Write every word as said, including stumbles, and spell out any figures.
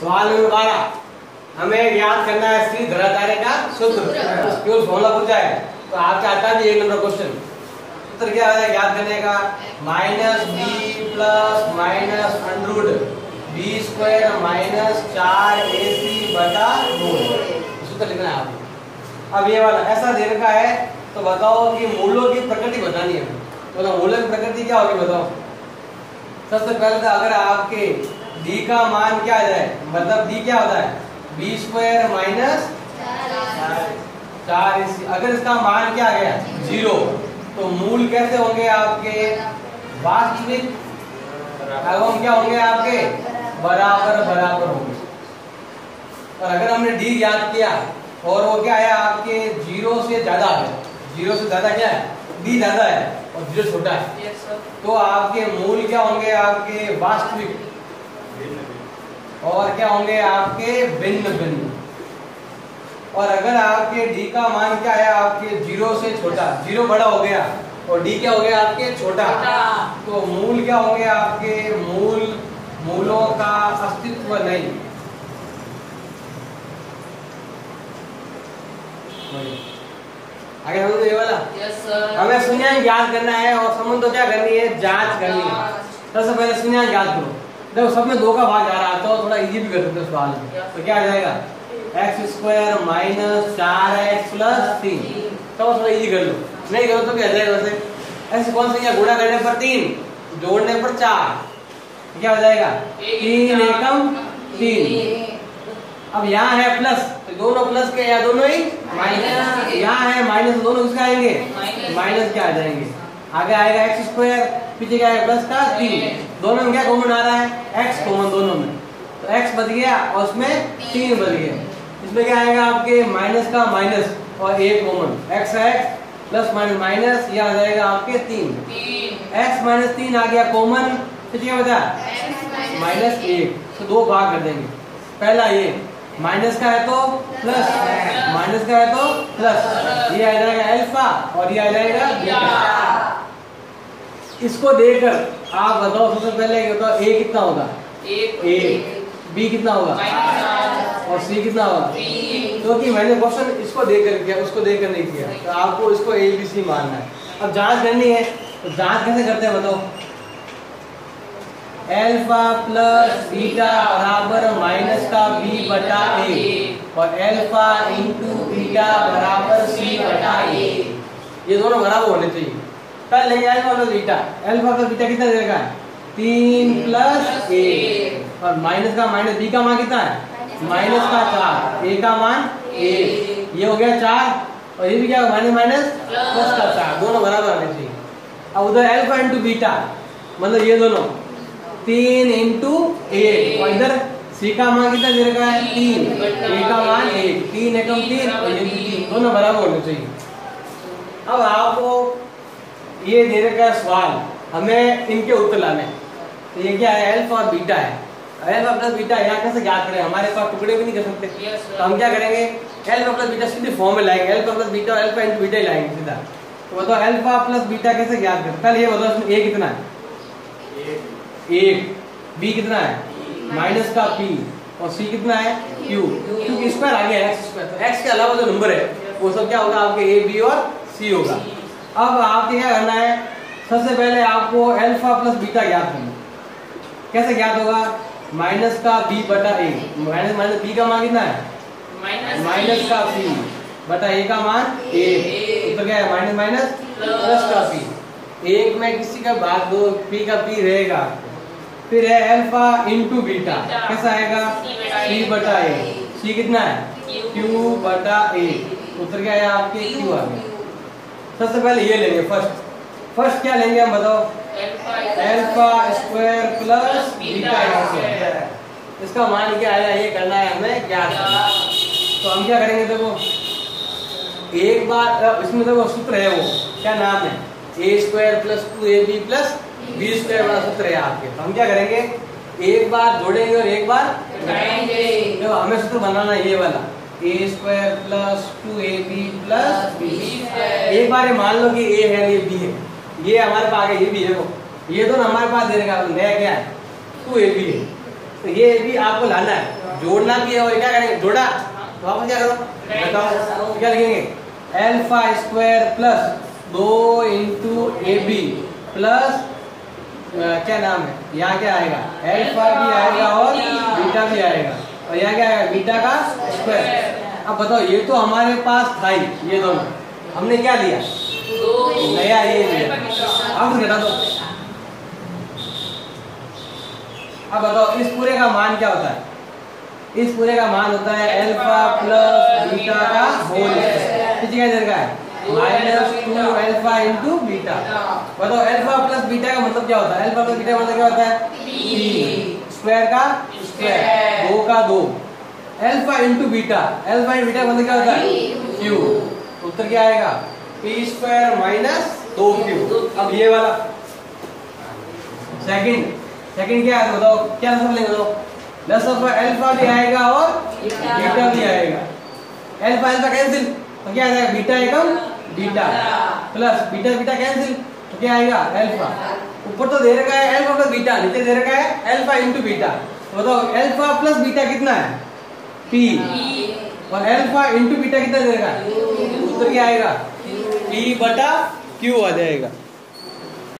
सवाल नंबर बारह, हमें याद करना है स्त्री धराधारी का सूत्र, केवल फॉर्मूला पूछा है तो आप चाहता है एक नंबर क्वेश्चन। सूत्र क्या है याद करने का? Minus b plus minus under b square minus चार ए सी बटा दो, सूत्र लिखना है आपको। अब ये वाला ऐसा दे रखा है तो बताओ कि मूलों की प्रकृति बतानी है। तो मूलों की प्रकृति क्या होगी बताओ। सबसे पहले तो अगर आपके d का मान क्या आ जाए, मतलब d क्या होता है बी स्क्वायर माइनस चार इसी, अगर इसका मान क्या आ गया जीरो तो मूल कैसे होंगे आपके वास्तविक एवं क्या होंगे आपके बराबर बराबर होंगे। और अगर हमने d याद किया और वो क्या है आपके जीरो से ज्यादा है, जीरो से ज्यादा क्या है d ज्यादा है और जीरो छोटा है, तो आपके मूल क्या होंगे आपके वास्तविक और क्या होंगे आपके भिन्न भिन्न। और अगर आपके d का मान क्या है आपके जीरो से छोटा, जीरो बड़ा हो गया और d क्या हो गया आपके छोटा, तो मूल क्या होंगे आपके मूल मूलों का अस्तित्व नहीं। आगे हम ये वाला यस सर, हमें शून्यांक याद करना है और संबंध तो क्या करनी है जांच करनी है। सबसे पहले शून्यांक याद करो। देखो सब में दो का भाग जा रहा है तो थोड़ा इजी भी कर सकते हो सवाल में। तो क्या आ जाएगा एक्स स्क्वायर माइनस चार एक्स प्लस तीन, तो थोड़ा इजी कर लो, नहीं करो तो क्या आ जाएगा वैसे ऐसे कौन सा गुणा करने पर तीन जोड़ने पर चार क्या हो जाएगा तीन एकम तीन। अब यहाँ है प्लस तो दोनों प्लस के या दोनों ही माइनस, यहाँ है माइनस दोनों किसके आएंगे माइनस के आ जाएंगे। आगे आएगा एक्स स्क्वायर, पीछे क्या है प्लस का तीन, दोनों में क्या कॉमन आ रहा है एक्स कॉमन दोनों में, तो एक्स बच गया और उसमें तीन बच गया। इसमें क्या आएगा आपके माइनस का माइनस और एक common, x x plus minus minus, यह आ जाएगा आपके तीन, एक्स माइनस तीन आ गया कॉमन, पीछे क्या बचा माइनस एक, तो दो भाग कर देंगे। पहला ये माइनस का है तो प्लस, माइनस का है तो प्लस, ये आ जाएगा अल्फा और ये आ जाएगा बीटा। इसको देकर आप बताओ सबसे पहले बताओ ए कितना होगा एक, बी कितना होगा और सी कितना होगा, क्योंकि तो मैंने क्वेश्चन इसको देकर किया उसको देकर नहीं किया, तो आपको इसको ए बी सी मानना है। अब जांच करनी है तो जांच कैसे करते हैं बताओ। एल्फा प्लस बीटा बराबर माइनस का बी बटा ए और एल्फा इंटू बीटा बराबर सी बटा ए, ये दोनों बराबर होने चाहिए। पहले लेंगे alpha plus beta, alpha plus beta कितना देगा तीन प्लस ए और माइनस का माइनस बी का मान कितना है माइनस का चार, ए का मान एक, ये हो गया चार और ये भी क्या माइनस माइनस प्लस का चार, दोनों बराबर होने चाहिए। अब उधर एल्फा इंटू बीटा मतलब ये दोनों तीन इंटू एक और इधर सी का मान कितना दे रखा है तीन, ए का मान एक, तीन एकम तीन और ये भी तीन, दोनों बराबर होने चाहिए। अब आपको ये दे रखा है सवाल, हमें इनके उत्तर लाने। तो ये क्या है अल्फा और बीटा है, अल्फा प्लस बीटा यहाँ कैसे ज्ञात करें, हमारे पास टुकड़े भी नहीं कर सकते, तो हम क्या करेंगे अल्फा प्लस बीटा सीधे फॉर्म में लाएंगे, अल्फा प्लस बीटा और अल्फा इंटू बीटा ही लाएंगे सीधा। तो बताओ अल्फा प्लस बीटा कैसे ज्ञात करें। पहले ये बताओ इसमें ए कितना है एक, बी कितना है माइनस का पी और सी कितना है क्यू, क्योंकि स्क्वायर आ गया एक्स स्क्वायर, तो एक्स के अलावा जो नंबर है वो सब क्या होगा आपके ए बी और सी होगा। अब आपको क्या करना है सबसे पहले आपको अल्फा प्लस बीटा ज्ञात करना। कैसे ज्ञात होगा माइनस का बी बटा ए, माइनस माइनस बी का मान कितना है माइनस का पी बटा ए का मान ए, तो क्या है माइनस माइनस प्लस का पी, एक में किसी का भाग दो पी का पी रहेगा। फिर है अल्फा इंटू बीटा, कैसा आएगा सी बटा ए, सी कितना है क्यू बटा ए, उत्तर क्या है आपके क्यू आ गया। सबसे पहले ये लेंगे फर्स्ट, फर्स्ट क्या लेंगे हम बताओ alpha square plus beta square, इसका मान क्या आया ये करना है हमें क्या। तो हम क्या करेंगे देखो एक बार इसमें देखो सूत्र है वो क्या नाम है a square plus two a b plus b square वाला सूत्र है आपके। तो हम क्या करेंगे एक बार जोड़ेंगे और एक बार घटाएंगे। देखो हमें सूत्र बनाना है ये वाला a square plus two a b plus b, एक बार ये मान लो कि ए है ये बी है, ये हमारे पास आगे ये भी है, वो ये दोनों हमारे पास दे देगा नया क्या है टू ए बी है। तो ये भी आपको लाना है, जोड़ना भी है। और क्या करेंगे, जोड़ा तो आप क्या करो बताओ, क्या लिखेंगे एल्फा स्क्वायर प्लस दो इंटू ए बी प्लस क्या नाम है, यहाँ क्या आएगा, एल्फा भी आएगा और बीटा भी आएगा, और यहाँ क्या आएगा, बीटा का स्क्वायर। अब बताओ, ये तो हमारे पास था ही, ये दोनों हमने क्या लिया, नया ये लिया। अब घटा दो। अब बताओ इस पूरे का मान क्या होता है, इस पूरे का मान होता है एल्फा प्लस बीटा का होल कितना देर का है, minus two alpha into beta. बताओ एल्फा प्लस बीटा का मतलब क्या होता है, एल्फा प्लस बीटा का मतलब क्या होता है, तीन स्क्वायर का स्क्वायर, दो का दो, alpha into beta, alpha into beta मतलब क्या होता है, क्यू। उत्तर क्या आएगा, पी स्क्वायर माइनस दो क्यू। अब ये वाला सेकंड सेकंड क्या है, बताओ क्या आंसर लेंगे, बताओ प्लस ऑफ एल्फा भी आएगा और बीटा भी आएगा, एल्फा एल्फा कैंसिल तो क्या आएगा, बीटा एकम beta plus beta beta cancel तो क्या आएगा, एल्फा। ऊपर तो दे रखा है एल्फा प्लस बीटा, नीचे दे रखा है एल्फा इंटू बीटा। तो बताओ एल्फा प्लस बीटा कितना है, पी, और एल्फा इंटू बीटा कितना दे रखा है, उत्तर क्या आएगा, पी बटा क्यू आ जाएगा।